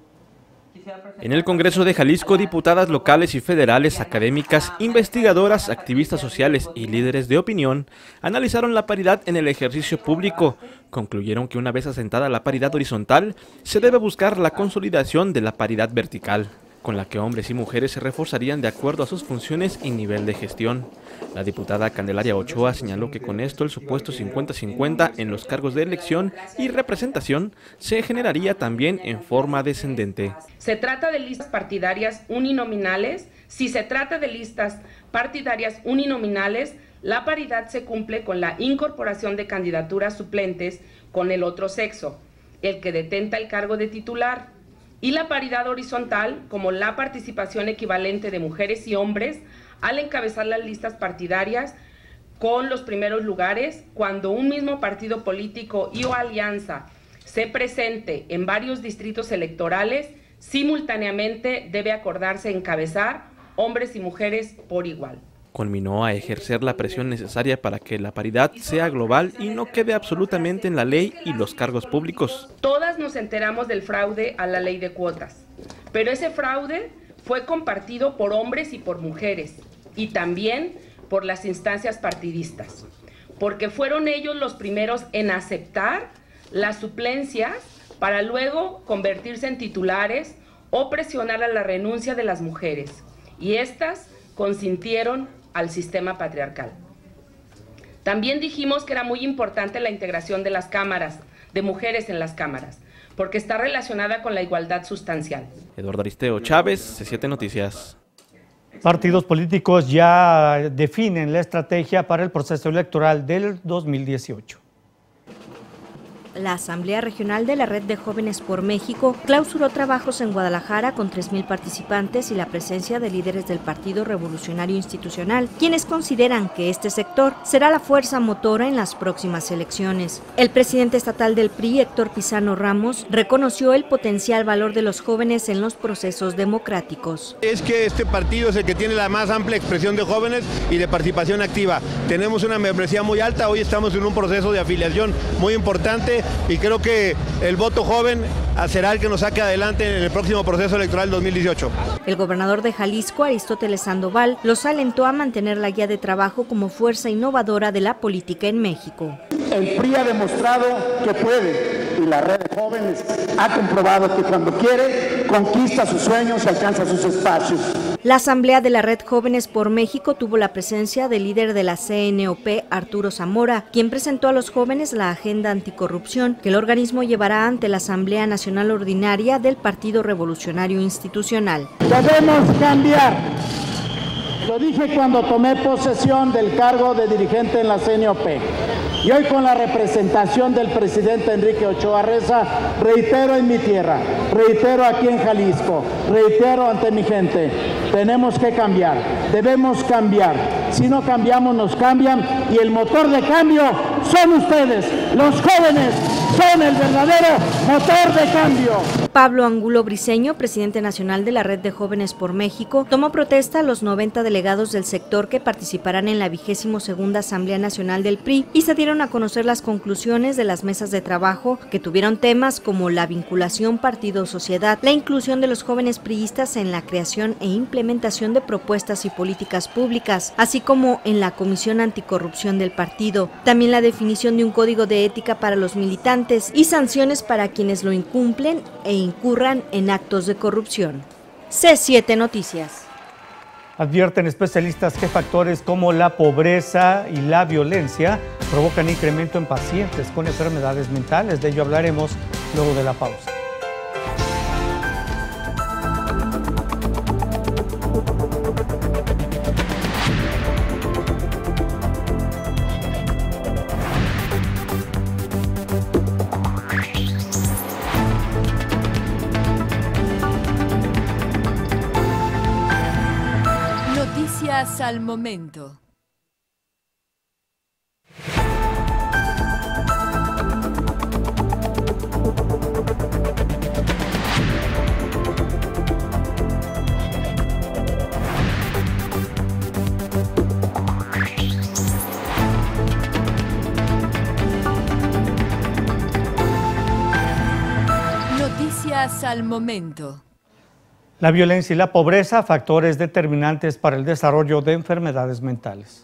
En el Congreso de Jalisco, diputadas locales y federales, académicas, investigadoras, activistas sociales y líderes de opinión analizaron la paridad en el ejercicio público. Concluyeron que una vez asentada la paridad horizontal, se debe buscar la consolidación de la paridad vertical, con la que hombres y mujeres se reforzarían de acuerdo a sus funciones y nivel de gestión. La diputada Candelaria Ochoa señaló que con esto el supuesto 50-50 en los cargos de elección y representación se generaría también en forma descendente. Se trata de listas partidarias uninominales. Si se trata de listas partidarias uninominales, la paridad se cumple con la incorporación de candidaturas suplentes con el otro sexo, el que detenta el cargo de titular, y la paridad horizontal como la participación equivalente de mujeres y hombres al encabezar las listas partidarias con los primeros lugares cuando un mismo partido político y o alianza se presente en varios distritos electorales. Simultáneamente debe acordarse encabezar hombres y mujeres por igual. Culminó a ejercer la presión necesaria para que la paridad sea global y no quede absolutamente en la ley y los cargos públicos. Todas nos enteramos del fraude a la ley de cuotas, pero ese fraude fue compartido por hombres y por mujeres, y también por las instancias partidistas, porque fueron ellos los primeros en aceptar las suplencias para luego convertirse en titulares o presionar a la renuncia de las mujeres, y estas consintieron al sistema patriarcal. También dijimos que era muy importante la integración de las cámaras, de mujeres en las cámaras, porque está relacionada con la igualdad sustancial. Eduardo Aristeo Chávez, C7 Noticias. Partidos políticos ya definen la estrategia para el proceso electoral del 2018. La Asamblea Regional de la Red de Jóvenes por México clausuró trabajos en Guadalajara con 3,000 participantes y la presencia de líderes del Partido Revolucionario Institucional, quienes consideran que este sector será la fuerza motora en las próximas elecciones. El presidente estatal del PRI, Héctor Pizano Ramos, reconoció el potencial valor de los jóvenes en los procesos democráticos. Es que este partido es el que tiene la más amplia expresión de jóvenes y de participación activa. Tenemos una membresía muy alta, hoy estamos en un proceso de afiliación muy importante, y creo que el voto joven será el que nos saque adelante en el próximo proceso electoral 2018. El gobernador de Jalisco, Aristóteles Sandoval, los alentó a mantener la guía de trabajo como fuerza innovadora de la política en México. El PRI ha demostrado que puede, y la Red de Jóvenes ha comprobado que cuando quiere, conquista sus sueños y alcanza sus espacios. La Asamblea de la Red Jóvenes por México tuvo la presencia del líder de la CNOP, Arturo Zamora, quien presentó a los jóvenes la agenda anticorrupción que el organismo llevará ante la Asamblea Nacional Ordinaria del Partido Revolucionario Institucional. Debemos cambiar. Lo dije cuando tomé posesión del cargo de dirigente en la CNOP. Y hoy, con la representación del presidente Enrique Ochoa Reza, reitero en mi tierra, reitero aquí en Jalisco, reitero ante mi gente, tenemos que cambiar, debemos cambiar. Si no cambiamos, nos cambian, y el motor de cambio son ustedes, los jóvenes, son el verdadero motor de cambio. Pablo Angulo Briceño, presidente nacional de la Red de Jóvenes por México, tomó protesta a los 90 delegados del sector que participarán en la 22ª Asamblea Nacional del PRI y se dieron a conocer las conclusiones de las mesas de trabajo que tuvieron temas como la vinculación partido-sociedad, la inclusión de los jóvenes priistas en la creación e implementación de propuestas y políticas públicas, así como en la Comisión Anticorrupción del partido, también la definición de un código de ética para los militantes y sanciones para quienes lo incumplen e incurran en actos de corrupción. C7 Noticias. Advierten especialistas que factores como la pobreza y la violencia provocan incremento en pacientes con enfermedades mentales. De ello hablaremos luego de la pausa. Al momento. Noticias al momento. La violencia y la pobreza, factores determinantes para el desarrollo de enfermedades mentales.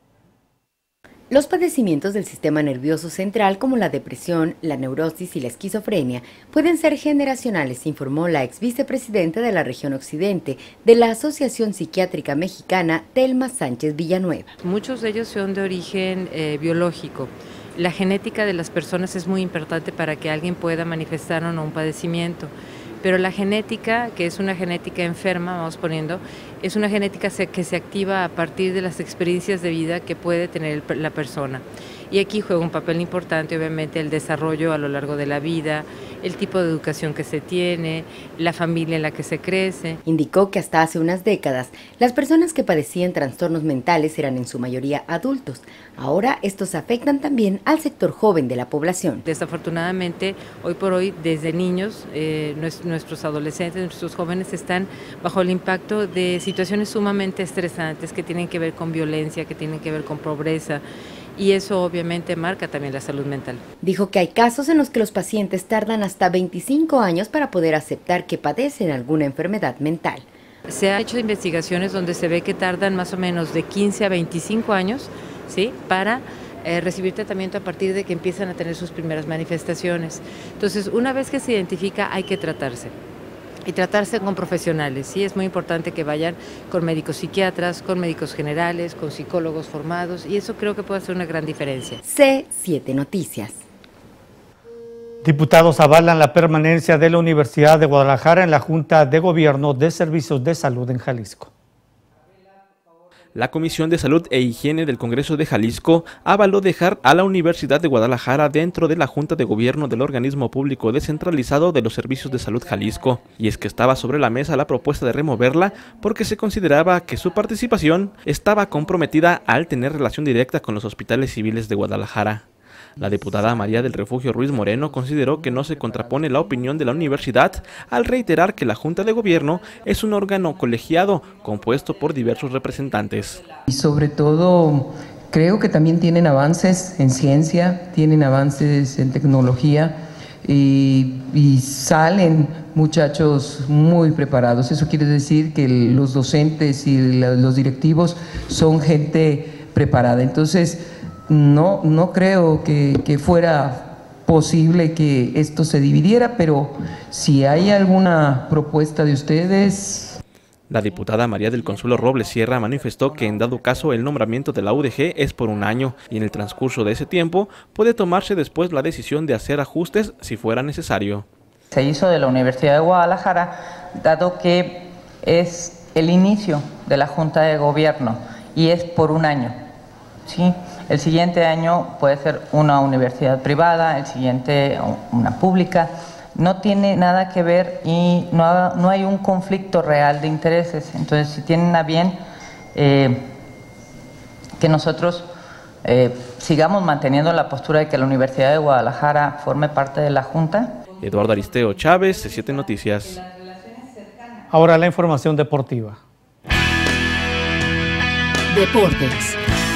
Los padecimientos del sistema nervioso central, como la depresión, la neurosis y la esquizofrenia, pueden ser generacionales, informó la ex vicepresidenta de la región occidente de la Asociación Psiquiátrica Mexicana, Telma Sánchez Villanueva. Muchos de ellos son de origen biológico. La genética de las personas es muy importante para que alguien pueda manifestar o no un padecimiento. Pero la genética, que es una genética enferma, vamos poniendo, es una genética que se activa a partir de las experiencias de vida que puede tener la persona. Y aquí juega un papel importante, obviamente, el desarrollo a lo largo de la vida, el tipo de educación que se tiene, la familia en la que se crece. Indicó que hasta hace unas décadas, las personas que padecían trastornos mentales eran en su mayoría adultos. Ahora estos afectan también al sector joven de la población. Desafortunadamente, hoy por hoy, desde niños, nuestros adolescentes, nuestros jóvenes están bajo el impacto de situaciones sumamente estresantes que tienen que ver con violencia, que tienen que ver con pobreza. Y eso obviamente marca también la salud mental. Dijo que hay casos en los que los pacientes tardan hasta 25 años para poder aceptar que padecen alguna enfermedad mental. Se han hecho investigaciones donde se ve que tardan más o menos de 15 a 25 años, ¿sí?, para recibir tratamiento a partir de que empiezan a tener sus primeras manifestaciones. Entonces, una vez que se identifica, hay que tratarse. Y tratarse con profesionales, sí, es muy importante que vayan con médicos psiquiatras, con médicos generales, con psicólogos formados, y eso creo que puede hacer una gran diferencia. C7 Noticias. Diputados avalan la permanencia de la Universidad de Guadalajara en la Junta de Gobierno de Servicios de Salud en Jalisco. La Comisión de Salud e Higiene del Congreso de Jalisco avaló dejar a la Universidad de Guadalajara dentro de la Junta de Gobierno del Organismo Público Descentralizado de los Servicios de Salud Jalisco. Y es que estaba sobre la mesa la propuesta de removerla porque se consideraba que su participación estaba comprometida al tener relación directa con los hospitales civiles de Guadalajara. La diputada María del Refugio Ruiz Moreno consideró que no se contrapone la opinión de la universidad al reiterar que la Junta de Gobierno es un órgano colegiado compuesto por diversos representantes. Y sobre todo creo que también tienen avances en ciencia, tienen avances en tecnología y salen muchachos muy preparados. Eso quiere decir que los docentes y los directivos son gente preparada. Entonces, no creo que fuera posible que esto se dividiera, pero si hay alguna propuesta de ustedes. La diputada María del Consuelo Robles Sierra manifestó que en dado caso el nombramiento de la UDG es por un año y en el transcurso de ese tiempo puede tomarse después la decisión de hacer ajustes si fuera necesario. Se hizo de la Universidad de Guadalajara dado que es el inicio de la Junta de Gobierno y es por un año, ¿sí? El siguiente año puede ser una universidad privada, el siguiente una pública. No tiene nada que ver y no hay un conflicto real de intereses. Entonces, si tienen a bien que nosotros sigamos manteniendo la postura de que la Universidad de Guadalajara forme parte de la Junta. Eduardo Aristeo Chávez, C7 Noticias. Ahora la información deportiva. Deportes.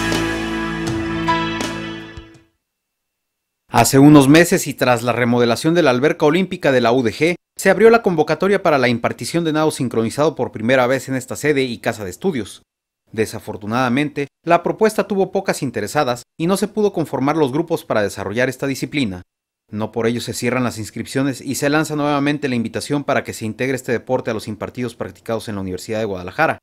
Hace unos meses y tras la remodelación de la alberca olímpica de la UDG, se abrió la convocatoria para la impartición de nado sincronizado por primera vez en esta sede y casa de estudios. Desafortunadamente, la propuesta tuvo pocas interesadas y no se pudo conformar los grupos para desarrollar esta disciplina. No por ello se cierran las inscripciones y se lanza nuevamente la invitación para que se integre este deporte a los impartidos practicados en la Universidad de Guadalajara.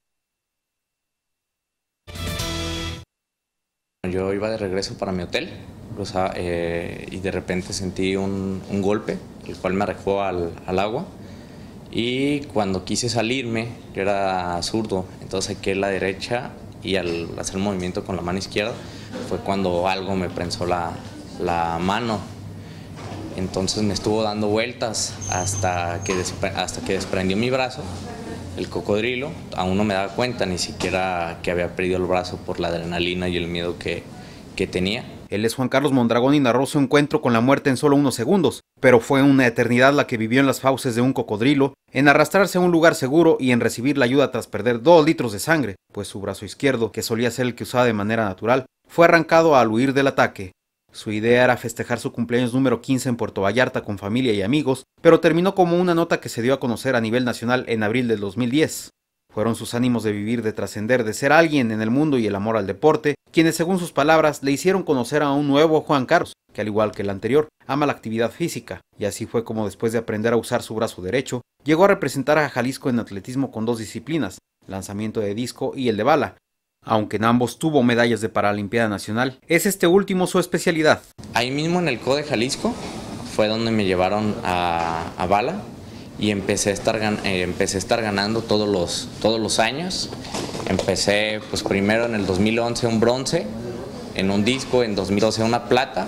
Yo iba de regreso para mi hotel, y de repente sentí un golpe, el cual me arrojó al agua, y cuando quise salirme, yo era zurdo, entonces saqué la derecha y al hacer el movimiento con la mano izquierda fue cuando algo me prensó la mano. Entonces me estuvo dando vueltas hasta que desprendió mi brazo, el cocodrilo. Aún no me daba cuenta ni siquiera que había perdido el brazo por la adrenalina y el miedo que tenía. Él es Juan Carlos Mondragón y narró su encuentro con la muerte en solo unos segundos, pero fue una eternidad la que vivió en las fauces de un cocodrilo, en arrastrarse a un lugar seguro y en recibir la ayuda tras perder 2 litros de sangre, pues su brazo izquierdo, que solía ser el que usaba de manera natural, fue arrancado al huir del ataque. Su idea era festejar su cumpleaños número 15 en Puerto Vallarta con familia y amigos, pero terminó como una nota que se dio a conocer a nivel nacional en abril del 2010. Fueron sus ánimos de vivir, de trascender, de ser alguien en el mundo y el amor al deporte, quienes según sus palabras le hicieron conocer a un nuevo Juan Carlos, que al igual que el anterior, ama la actividad física, y así fue como después de aprender a usar su brazo derecho, llegó a representar a Jalisco en atletismo con 2 disciplinas, lanzamiento de disco y el de bala. Aunque en ambos tuvo medallas de Paralimpiada Nacional, es este último su especialidad. Ahí mismo en el CODE Jalisco fue donde me llevaron a bala y empecé a estar ganando todos los años. Empecé pues primero en el 2011 un bronce, en un disco, en 2012 una plata,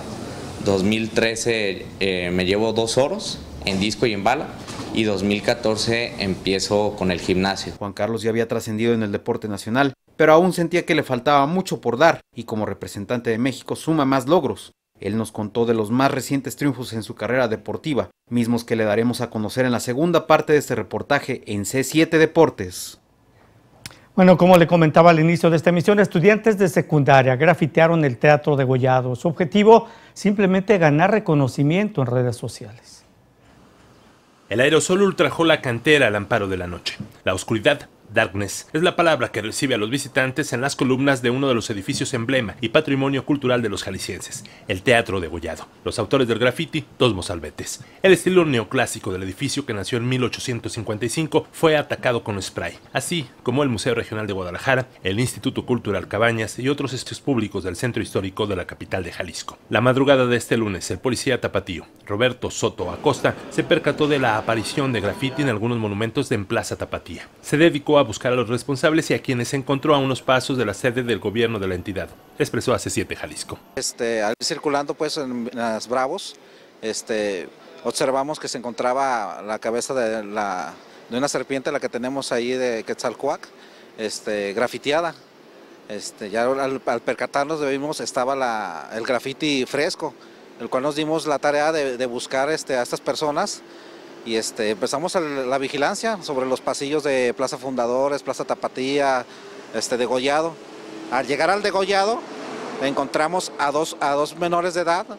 2013 me llevo 2 oros en disco y en bala, y 2014 empiezo con el gimnasio. Juan Carlos ya había trascendido en el deporte nacional, pero aún sentía que le faltaba mucho por dar, y como representante de México suma más logros. Él nos contó de los más recientes triunfos en su carrera deportiva, mismos que le daremos a conocer en la segunda parte de este reportaje en C7 Deportes. Bueno, como le comentaba al inicio de esta emisión, estudiantes de secundaria grafitearon el Teatro Degollado. Su objetivo, simplemente ganar reconocimiento en redes sociales. El aerosol ultrajó la cantera al amparo de la noche. La oscuridad Darkness es la palabra que recibe a los visitantes en las columnas de uno de los edificios emblema y patrimonio cultural de los jaliscienses, el Teatro Degollado. Los autores del graffiti, dos mozalbetes. El estilo neoclásico del edificio, que nació en 1855, fue atacado con spray, así como el Museo Regional de Guadalajara, el Instituto Cultural Cabañas y otros sitios públicos del centro histórico de la capital de Jalisco. La madrugada de este lunes, el policía tapatío, Roberto Soto Acosta, se percató de la aparición de graffiti en algunos monumentos en Plaza Tapatía. Se dedicó a buscar a los responsables y a quienes encontró a unos pasos de la sede del gobierno de la entidad, expresó a C7 Jalisco. Al ir circulando pues en las Bravos, observamos que se encontraba la cabeza de una serpiente, la que tenemos ahí de Quetzalcóatl, grafiteada. Ya al percatarnos vimos estaba el grafiti fresco, el cual nos dimos la tarea de buscar a estas personas. Y empezamos la vigilancia sobre los pasillos de Plaza Fundadores, Plaza Tapatía, Degollado. Al llegar al Degollado encontramos a dos menores de edad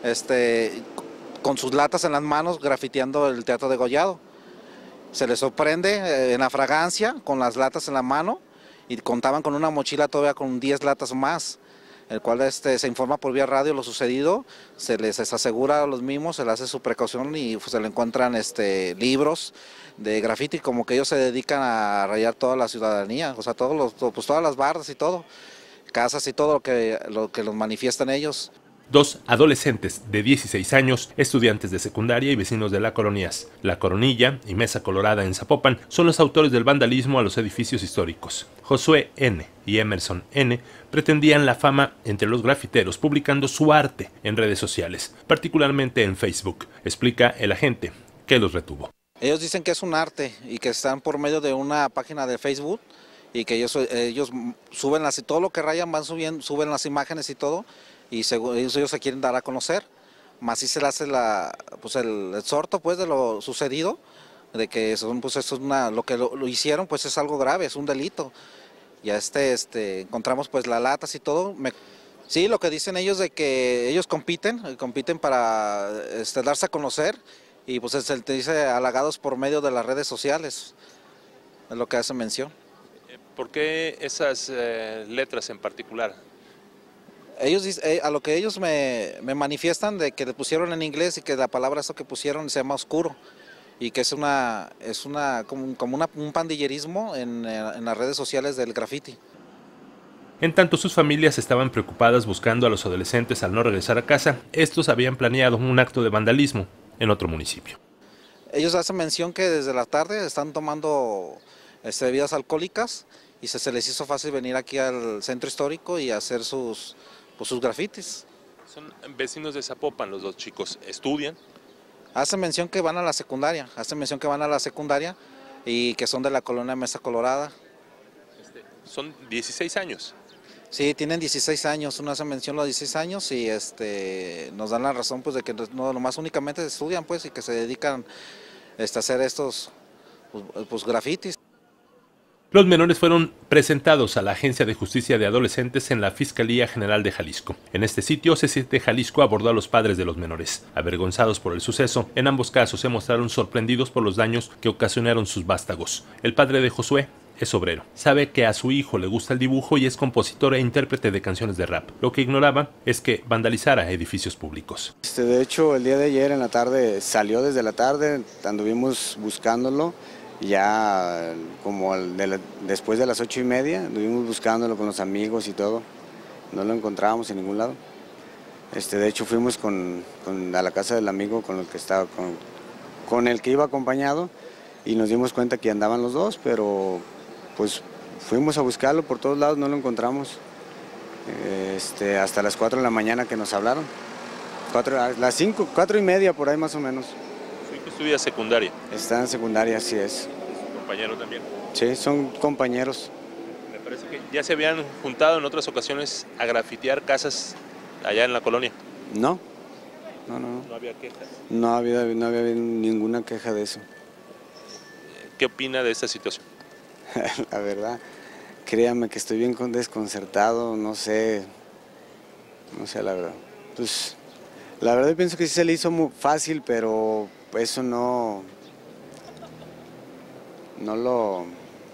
con sus latas en las manos grafiteando el Teatro Degollado. Se les sorprende en la fragancia con las latas en la mano y contaban con una mochila todavía con 10 latas más, el cual se informa por vía radio lo sucedido, se les asegura a los mismos, se les hace su precaución y se le encuentran libros de grafiti, como que ellos se dedican a rayar toda la ciudadanía, o sea, todas las bardas y todo, casas y todo lo que los manifiestan ellos. Dos adolescentes de 16 años, estudiantes de secundaria y vecinos de la colonias La Coronilla y Mesa Colorada en Zapopan, son los autores del vandalismo a los edificios históricos. Josué N. y Emerson N. pretendían la fama entre los grafiteros publicando su arte en redes sociales, particularmente en Facebook, explica el agente que los retuvo. Ellos dicen que es un arte y que están por medio de una página de Facebook y que ellos suben todo lo que rayan, suben las imágenes y todo, y ellos se quieren dar a conocer, más si se le hace el exhorto pues de lo sucedido, de que lo que lo hicieron pues es algo grave, es un delito. Ya encontramos pues las latas y todo. Sí, lo que dicen ellos de que ellos compiten para darse a conocer y pues se dice halagados por medio de las redes sociales, es lo que hace mención. ¿Por qué esas letras en particular? A lo que ellos me manifiestan de que le pusieron en inglés y que la palabra eso que pusieron se llama oscuro y que es como un pandillerismo en las redes sociales del graffiti. En tanto sus familias estaban preocupadas buscando a los adolescentes al no regresar a casa, estos habían planeado un acto de vandalismo en otro municipio. Ellos hacen mención que desde la tarde están tomando bebidas alcohólicas y se les hizo fácil venir aquí al centro histórico y hacer sus grafitis. Son vecinos de Zapopan los dos chicos, ¿estudian? Hacen mención que van a la secundaria, y que son de la colonia Mesa Colorada. Son 16 años. Sí, tienen 16 años, uno hace mención los 16 años y nos dan la razón pues de que no nomás únicamente estudian pues y que se dedican a hacer estos grafitis. Los menores fueron presentados a la Agencia de Justicia de Adolescentes en la Fiscalía General de Jalisco. En este sitio, C7 Jalisco abordó a los padres de los menores. Avergonzados por el suceso, en ambos casos se mostraron sorprendidos por los daños que ocasionaron sus vástagos. El padre de Josué es obrero. Sabe que a su hijo le gusta el dibujo y es compositor e intérprete de canciones de rap. Lo que ignoraba es que vandalizara edificios públicos. De hecho, el día de ayer en la tarde, salió desde la tarde, anduvimos buscándolo. Ya como después de las 8:30, estuvimos buscándolo con los amigos y todo, no lo encontrábamos en ningún lado. De hecho fuimos a la casa del amigo con el que iba acompañado y nos dimos cuenta que andaban los dos, pero pues fuimos a buscarlo por todos lados, no lo encontramos. Hasta las 4 de la mañana que nos hablaron, las 4:30 por ahí más o menos. ¿Estudia secundaria? Está en secundaria, así es. ¿Compañero también? Sí, son compañeros. Me parece que ya se habían juntado en otras ocasiones a grafitear casas allá en la colonia. No. ¿No había quejas? No había ninguna queja de eso. ¿Qué opina de esta situación? La verdad, créame que estoy bien desconcertado, no sé la verdad. Pues, la verdad pienso que sí se le hizo muy fácil, pero eso no lo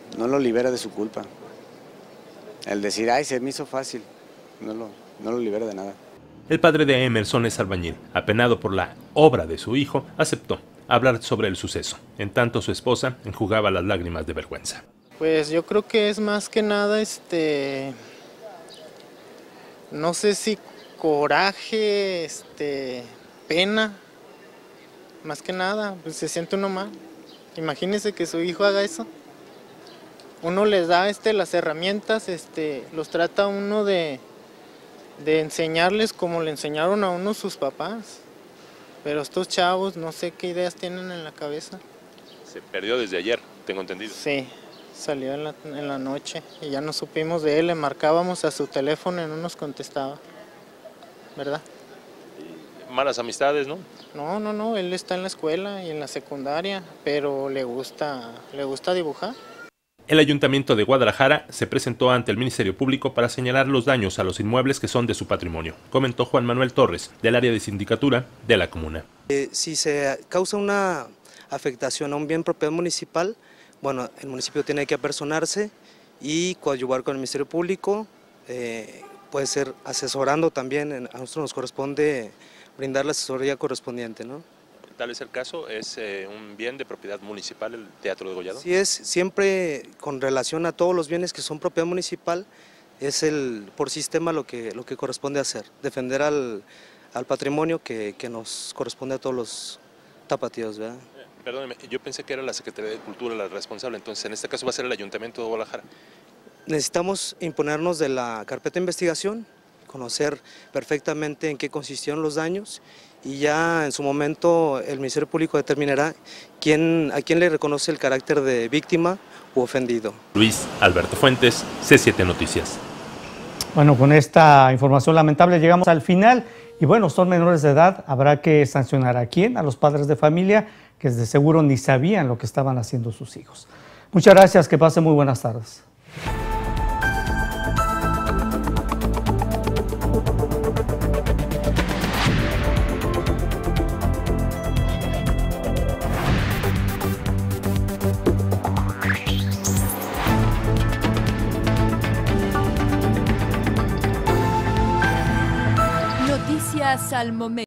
lo libera de su culpa. El decir, ay, se me hizo fácil, no lo libera de nada. El padre de Emerson es albañil. Apenado por la obra de su hijo, aceptó hablar sobre el suceso. En tanto, su esposa enjugaba las lágrimas de vergüenza. Pues yo creo que es más que nada, no sé si coraje, pena, más que nada, pues se siente uno mal. Imagínese que su hijo haga eso. Uno les da las herramientas, los trata uno de enseñarles como le enseñaron a uno sus papás. Pero estos chavos no sé qué ideas tienen en la cabeza. Se perdió desde ayer, tengo entendido. Sí, salió en la noche y ya no supimos de él, le marcábamos a su teléfono y no nos contestaba, ¿verdad? Malas amistades, ¿no? No, él está en la escuela y en la secundaria, pero le gusta dibujar. El Ayuntamiento de Guadalajara se presentó ante el Ministerio Público para señalar los daños a los inmuebles que son de su patrimonio, comentó Juan Manuel Torres, del área de sindicatura de la comuna. Si se causa una afectación a un bien propiedad municipal, bueno, el municipio tiene que apersonarse y coadyuvar con el Ministerio Público, puede ser asesorando también, a nosotros nos corresponde brindar la asesoría correspondiente, ¿no? Tal es el caso, es un bien de propiedad municipal el Teatro Degollado. Sí, es siempre con relación a todos los bienes que son propiedad municipal, es por sistema lo que corresponde hacer, defender al patrimonio que nos corresponde a todos los tapatíos, ¿verdad? Perdóneme, yo pensé que era la Secretaría de Cultura la responsable, entonces en este caso va a ser el Ayuntamiento de Guadalajara. Necesitamos imponernos de la carpeta de investigación, conocer perfectamente en qué consistieron los daños y ya en su momento el Ministerio Público determinará a quién le reconoce el carácter de víctima u ofendido. Luis Alberto Fuentes, C7 Noticias. Bueno, con esta información lamentable llegamos al final y bueno, son menores de edad, habrá que sancionar a quién, a los padres de familia que de seguro ni sabían lo que estaban haciendo sus hijos. Muchas gracias, que pasen muy buenas tardes. Noticias al momento.